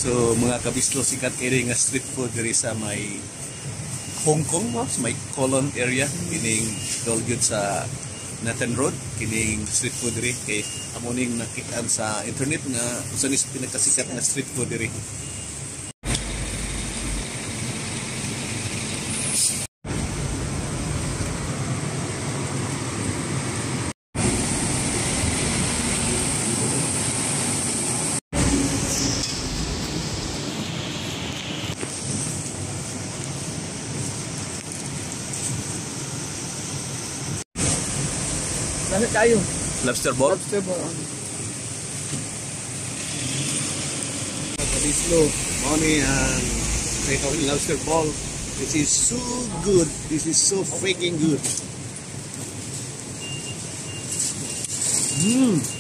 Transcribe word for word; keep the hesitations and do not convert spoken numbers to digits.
So mga kabislo, sikat kini nga street food diri sa may Hongkong mo, sa may Colon area, kining dolgyud sa Nathan Road, kining street food diri kay amuning nakitaan sa internet nga usa ni pinakasikat na street food diri. Bakit kayo? Lobster ball? Lobster ball. Kabislo, money ang uh, lobster ball. This is so good. This is so freaking good. Mmm.